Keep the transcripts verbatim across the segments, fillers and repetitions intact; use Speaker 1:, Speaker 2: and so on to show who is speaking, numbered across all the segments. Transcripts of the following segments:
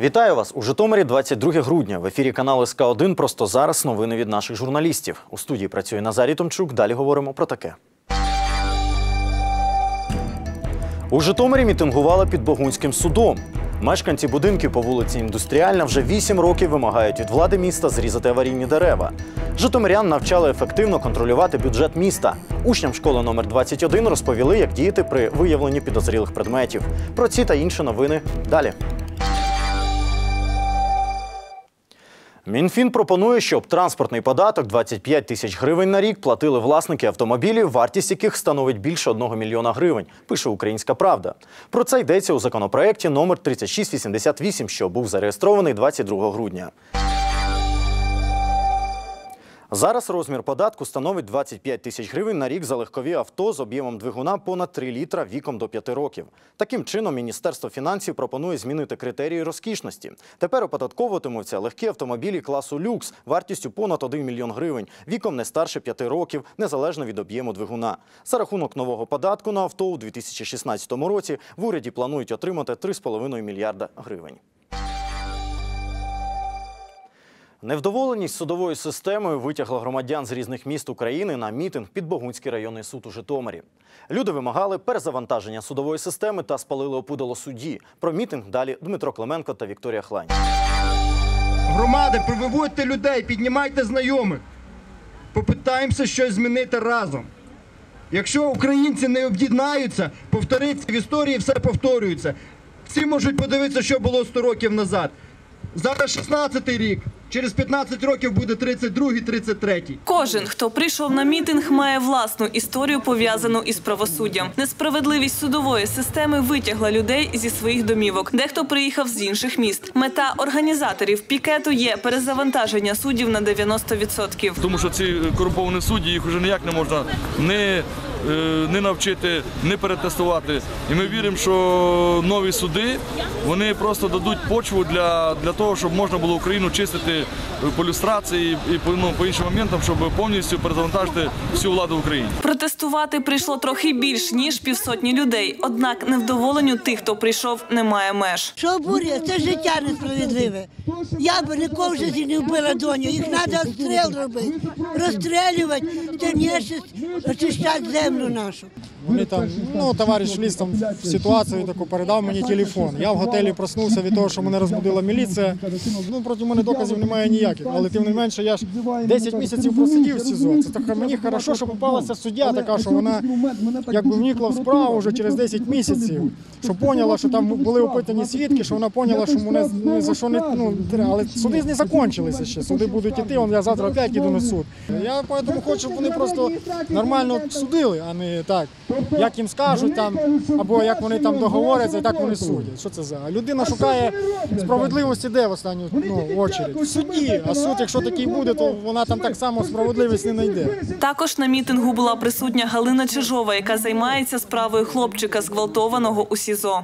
Speaker 1: Вітаю вас! У Житомирі двадцять друге грудня. В ефірі каналу ес ка один просто зараз новини від наших журналістів. У студії працює Назарій Томчук. Далі говоримо про таке. У Житомирі мітингували під Богунським судом. Мешканці будинків по вулиці Індустріальна вже вісім років вимагають від влади міста зрізати аварійні дерева. Житомирян навчали ефективно контролювати бюджет міста. Учням школи номер двадцять один розповіли, як діяти при виявленні підозрілих предметів. Про ці та інші новини далі. Мінфін пропонує, щоб транспортний податок двадцять п'ять тисяч гривень на рік платили власники автомобілів, вартість яких становить більше одного мільйона гривень, пише «Українська правда». Про це йдеться у законопроекті номер тридцять шість вісімдесят вісім, що був зареєстрований двадцять другого грудня. Зараз розмір податку становить двадцять п'ять тисяч гривень на рік за легкові авто з об'ємом двигуна понад три літра віком до п'яти років. Таким чином, Міністерство фінансів пропонує змінити критерії розкішності. Тепер оподатковуватимуться легкі автомобілі класу люкс вартістю понад один мільйон гривень, віком не старше п'яти років, незалежно від об'єму двигуна. За рахунок нового податку на авто у дві тисячі шістнадцятому році в уряді планують отримати три з половиною мільярда гривень. Невдоволеність судовою системою витягла громадян з різних міст України на мітинг під Богунський районний суд у Житомирі. Люди вимагали перезавантаження судової системи та спалили опудало судді. Про мітинг далі Дмитро Клименко та Вікторія Хлань.
Speaker 2: Громади, приводьте людей, піднімайте знайомих. Попитаємося щось змінити разом. Якщо українці не об'єднаються, повториться в історії, все повторюється. Всі можуть подивитися, що було сто років назад. Зараз шістнадцятий рік. Через п'ятнадцять років буде тридцять другий - тридцять третій.
Speaker 3: Кожен, хто прийшов на мітинг, має власну історію, пов'язану із правосуддям. Несправедливість судової системи витягла людей зі своїх домівок. Дехто приїхав з інших міст. Мета організаторів пікету є перезавантаження суддів на дев'яносто відсотків.
Speaker 4: Тому що ці корумповані судді, їх вже ніяк не можна не, не навчити, не перетестувати. І ми віримо, що нові суди, вони просто дадуть почву для, для того, щоб можна було Україну чистити по люстрації і по, ну, по іншим моментам, щоб повністю перезавантажити всю владу в Україні.
Speaker 3: Протестувати прийшло трохи більш, ніж півсотні людей. Однак невдоволенню тих, хто прийшов, немає меж.
Speaker 5: Що обурює? Це життя несправедливе. Я б нікого в житті не вбила доню. Їх треба розстріл робити, розстрілювати, це нечисть, очищати землю нашу.
Speaker 6: Вони там, ну, товариш ліз там в ситуацію таку, передав мені телефон. Я в готелі проснувся від того, що мене розбудила міліція. Ну, проти мене доказів немає ніяких, але тим не менше я ж десять місяців просидів в СІЗО. Це так мені хорошо, що попалася суддя така, що вона якби вникла в справу вже через десять місяців, що поняла, що там були опитані свідки, що вона поняла, що мене ну, за що не, ну, але суди не закінчилися ще, суди будуть іти, я завтра опять їду на суд. Я тому хочу, щоб вони просто нормально судили, а не так, як їм скажуть там, або як вони там договоряться, і так вони судять. Що це за? Людина шукає справедливості де в останню ну, очередь? В суді. А суд, якщо такий буде, то вона там так само справедливість не знайде.
Speaker 3: Також на мітингу була присутня Галина Чижова, яка займається справою хлопчика, зґвалтованого у СІЗО.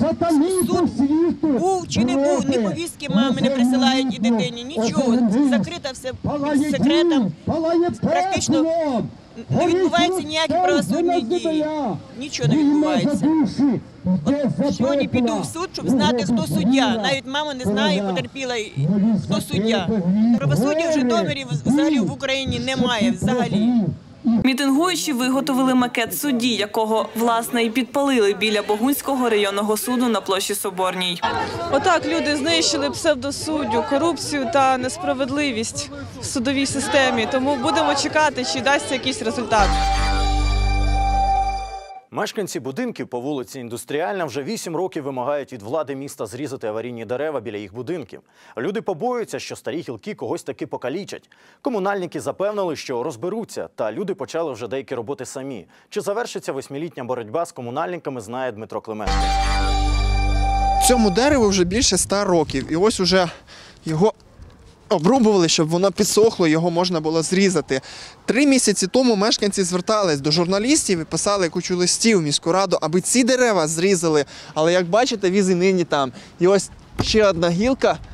Speaker 7: Суд був чи не був, ні повістки мами не присилають і дитині, нічого. Закрито все під секретом. Практично не відбуваються ніякі правосудні дії. Нічого не відбувається. От сьогодні піду в суд, щоб знати, хто суддя. Навіть мама не знає, потерпіла, хто суддя. Правосуддя в Житомирі взагалі в Україні немає взагалі.
Speaker 3: Мітингуючі виготовили макет судді, якого, власне, і підпалили біля Богунського районного суду на площі Соборній.
Speaker 8: Отак люди знищили псевдосуддю, корупцію та несправедливість в судовій системі. Тому будемо чекати, чи дасться якийсь результат.
Speaker 1: Мешканці будинків по вулиці Індустріальна вже вісім років вимагають від влади міста зрізати аварійні дерева біля їх будинків. Люди побоюються, що старі гілки когось таки покалічать. Комунальники запевнили, що розберуться, та люди почали вже деякі роботи самі. Чи завершиться восьмилітня боротьба з комунальниками, знає Дмитро Клименко.
Speaker 9: Цьому дереву вже більше ста років, і ось уже його обрубували, щоб воно підсохло, його можна було зрізати. Три місяці тому мешканці звертались до журналістів і писали кучу листів в міську раду, аби ці дерева зрізали. Але, як бачите, віз і нині там. І ось ще одна гілка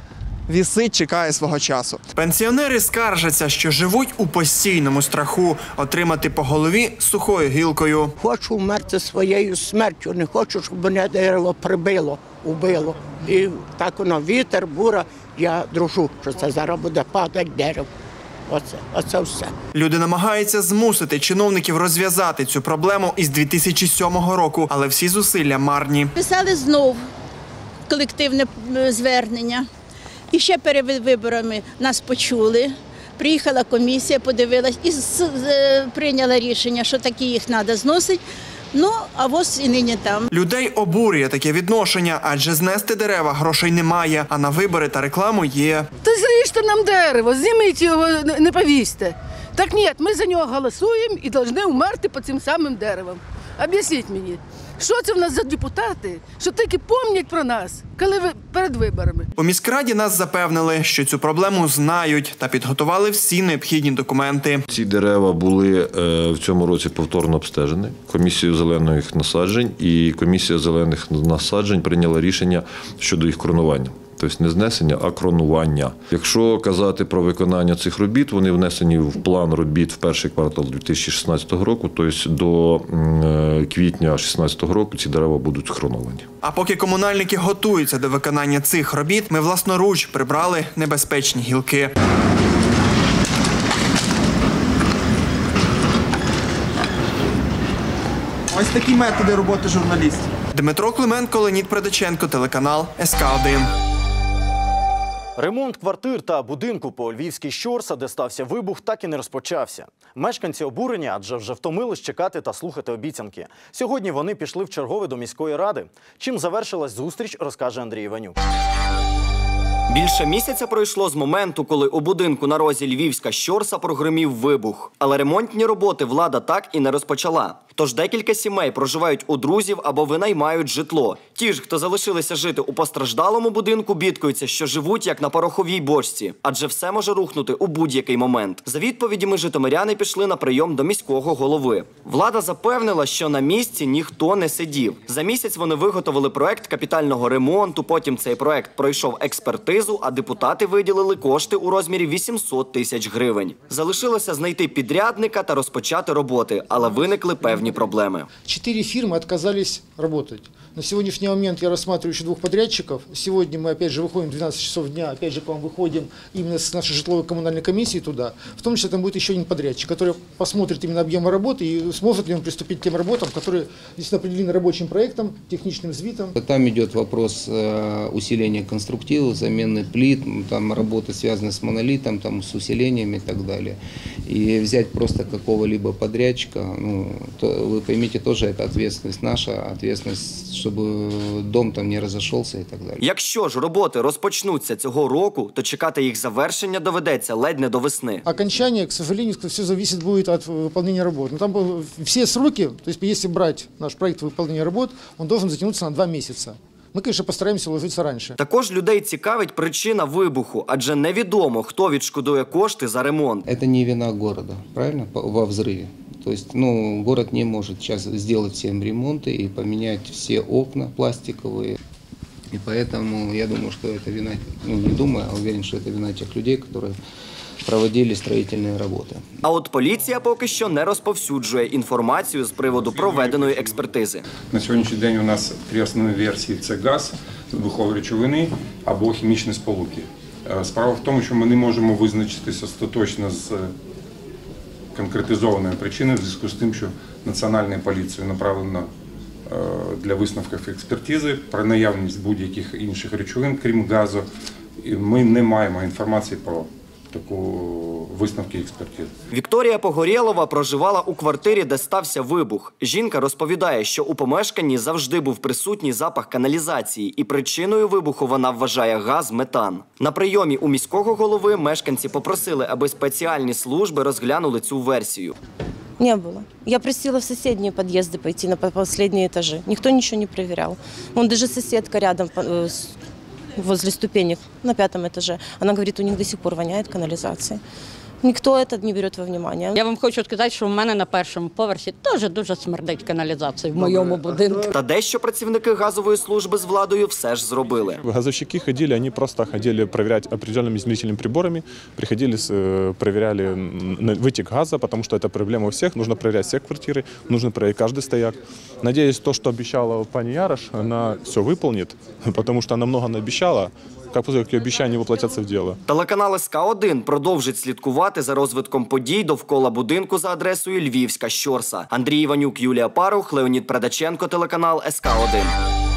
Speaker 9: вісить, чекає свого часу. Пенсіонери скаржаться, що живуть у постійному страху отримати по голові сухою гілкою.
Speaker 10: Хочу вмерти своєю смертю, не хочу, щоб мене дерево прибило, убило. І так воно, вітер, бура, я дружу, що це зараз буде падати дерево. Оце, оце все.
Speaker 9: Люди намагаються змусити чиновників розв'язати цю проблему із дві тисячі сьомого року, але всі зусилля марні.
Speaker 11: Писали знов колективне звернення. І ще перед виборами нас почули. Приїхала комісія, подивилась і прийняла рішення, що такі їх треба зносити. Ну, а ось і нині там.
Speaker 9: Людей обурює таке відношення, адже знести дерева грошей немає, а на вибори та рекламу є.
Speaker 12: Та зріжте нам дерево, зніміть його, не повісьте. Так ні, ми за нього голосуємо і повинні вмерти під цим самим деревом. Об'ясніть мені, що це в нас за депутати, що тільки пам'ятають про нас, коли ви перед виборами.
Speaker 9: У міськраді нас запевнили, що цю проблему знають та підготували всі необхідні документи.
Speaker 13: Ці дерева були в цьому році повторно обстежені комісією зелених насаджень, і комісія зелених насаджень прийняла рішення щодо їх кронування. Тобто не знесення, а кронування. Якщо казати про виконання цих робіт, вони внесені в план робіт в перший квартал дві тисячі шістнадцятого року, тобто до квітня дві тисячі шістнадцятого року ці дерева будуть кроновані.
Speaker 9: А поки комунальники готуються до виконання цих робіт, ми власноруч прибрали небезпечні гілки. Ось такі методи роботи журналістів. Дмитро Клименко, Леонід Предаченко, телеканал ес ка один.
Speaker 1: Ремонт квартир та будинку по Львівській Щорса, де стався вибух, так і не розпочався. Мешканці обурені, адже вже втомились чекати та слухати обіцянки. Сьогодні вони пішли в чергове до міської ради. Чим завершилась зустріч, розкаже Андрій Іванюк.
Speaker 14: Більше місяця пройшло з моменту, коли у будинку на розі Львівська Щорса прогримів вибух. Але ремонтні роботи влада так і не розпочала. Тож декілька сімей проживають у друзів або винаймають житло. Ті ж, хто залишилися жити у постраждалому будинку, бідкаються, що живуть як на пороховій бочці. Адже все може рухнути у будь-який момент. За відповідями житомиряни пішли на прийом до міського голови. Влада запевнила, що на місці ніхто не сидів. За місяць вони виготовили проект капітального ремонту, потім цей проект пройшов експертизу, а депутати виділили кошти у розмірі вісімсот тисяч гривень. Залишилося знайти підрядника та розпочати роботи, але виникли певні проблемы.
Speaker 6: Четыре фирмы отказались работать. На сегодняшний момент я рассматриваю еще двух подрядчиков. Сегодня мы опять же выходим в двенадцать часов дня, опять же к вам выходим именно с нашей житловой коммунальной комиссии туда. В том числе там будет еще один подрядчик, который посмотрит именно объемы работы и сможет ли он приступить к тем работам, которые здесь определены рабочим проектом, техничным звитом.
Speaker 15: Там идет вопрос усиления конструктива, замены плит, там работы связаны с монолитом, там, с усилениями и так далее. И взять просто какого-либо подрядчика, ну, то, вы поймите, тоже это ответственность наша, ответственность, чтобы дом там не разошелся и так далі.
Speaker 14: Якщо ж роботи розпочнуться цього року, то чекати їх завершення доведеться ледь не до весни.
Speaker 6: Окончание, к сожалению, все зависит будет от выполнения работ. Но там все сроки, то есть если брать наш проект выполнения работ, он должен затянуться на два месяца. Ми, звісно, постараємося вложитися раніше.
Speaker 14: Також людей цікавить причина вибуху, адже невідомо, хто відшкодує кошти за ремонт.
Speaker 15: Це не вина города, правильно, во взриві. То есть, ну, город не может сейчас сделать всем ремонты и поменять все окна пластиковые. И поэтому я думаю, что это вина, ну, не думаю, а уверен, что это вина тех людей, которые проводили строительные роботи.
Speaker 14: А от поліція поки що не розповсюджує інформацію з приводу проведеної експертизи.
Speaker 16: На сьогоднішній день у нас три основні версії – це газ, вибухові речовини або хімічні сполуки. Справа в тому, що ми не можемо визначитися остаточно з конкретизованою причиною в зв'язку з тим, що Національною поліцією направлено для висновків експертизи про наявність будь-яких інших речовин, крім газу. І ми не маємо інформації про таку висновки експертизи.
Speaker 14: Вікторія Погорєлова проживала у квартирі, де стався вибух. Жінка розповідає, що у помешканні завжди був присутній запах каналізації, і причиною вибуху вона вважає газ метан. На прийомі у міського голови мешканці попросили, аби спеціальні служби розглянули цю версію.
Speaker 17: Не было. Я просила в соседние подъезды пойти на последние этажи. Никто ничего не проверял. Вон даже соседка рядом возле ступенек на пятом этаже. Она говорит, у них до сих пор воняет канализацией. Никто это не берет во внимание.
Speaker 18: Я вам хочу сказати, що в мене на першому поверсі теж дуже смердить каналізація в моєму будинку.
Speaker 14: Та дещо працівники газової служби з владою все ж зробили.
Speaker 19: Газовщики ходили, они просто ходили проверять определенными измерительными приборами, приходили, э, проверяли вытек газа, потому что это проблема у всех, нужно проверять все квартиры, нужно проверять каждый стояк. Надеюсь, то, что обещала пани Ярош, она все выполнит, потому что она много наобещала. Как после таких обещаний воплотятся в дело.
Speaker 14: Телеканал ес ка один продовжить слідкувати за розвитком подій довкола будинку за адресою Львівська Щорса. Андрій Іванюк, Юлія Парух, Леонід Предаченко, телеканал ес ка один.